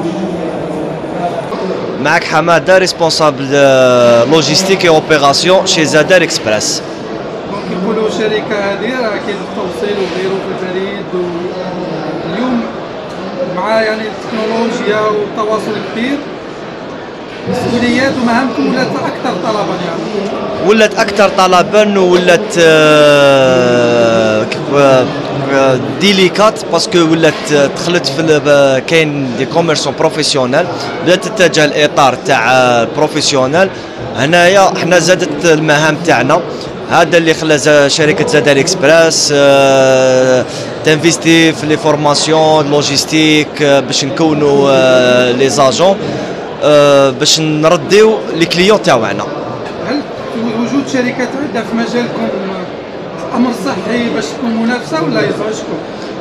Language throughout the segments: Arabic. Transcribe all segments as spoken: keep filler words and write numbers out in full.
معك حماده ريسبونسابل لوجيستيك اي اوبيراسيون شي زادر اكسبريس. كيقولوا الشركه هذه راه كاين التوصيل وغيره في البريد، واليوم مع يعني التكنولوجيا والتواصل كبير، مسؤوليات ومهامكم ولات اكثر طلبا يعني. ولات اكثر طلبا وولات ديليكات باسكو ولات دخلت في كاين دي كوميرسون بروفيسيونيل، بدات تتجه الاطار تاع بروفيسيونيل. هنايا حنا زادت المهام تاعنا، هذا اللي خلى شركه زادر اكسبريس تنفيستي في لي فورماسيون لوجيستيك باش نكونوا لي زاجون باش نرديو لي كليون تاعنا. هل وجود شركات عده في مجالكم امر صحي باش تكون منافسه ولا يزعجكم؟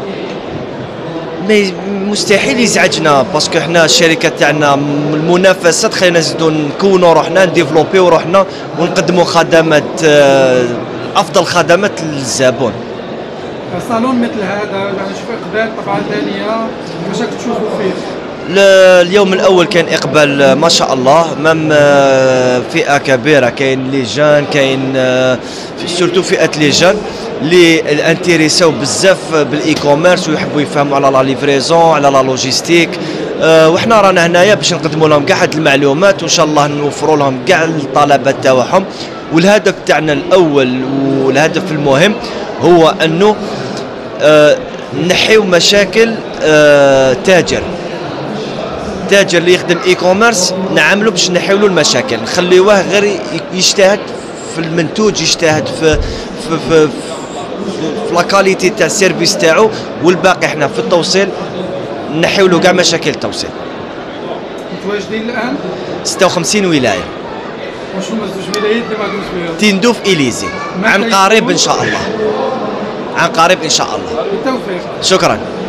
مي مستحيل يزعجنا باسكو حنا الشركه تاعنا المنافسه تخلينا نزيدو نكونوا روحنا نديفلوبيو روحنا ونقدموا خدمات افضل خدمات للزبون. صالون مثل هذا يعني شوف اقبال طبعا ثانيه، واش راك تشوفوا فيه؟ اليوم الاول كان اقبال ما شاء الله، مام فئه كبيره، كاين لي جان، كاين سورتو فئه لي جان اللي انتريساو بزاف بالاي كوميرس ويحبوا يفهموا على لا ليفريزون على لا لوجيستيك. وحنا رانا هنايا باش نقدموا لهم كاع هاد المعلومات وان شاء الله نوفروا لهم كاع الطلبات تاعهم. والهدف تاعنا الاول والهدف المهم هو انه نحيو مشاكل تاجر تاجر اللي يخدم اي كوميرس، نعملوا باش نحيو له المشاكل، نخليوه غير يجتهد في المنتوج، يجتهد في في في, في لا كاليتي تاع السيرفيس تاعو، والباقي احنا في التوصيل نحيو له كاع مشاكل التوصيل. متواجدين الان ستة وخمسين ولايه. واش هما زوج ولايات اللي ما عندهمش فيهم؟ تندوف اليزي. عن قريب ان شاء الله، عن قريب ان شاء الله. بالتوفيق. شكرا.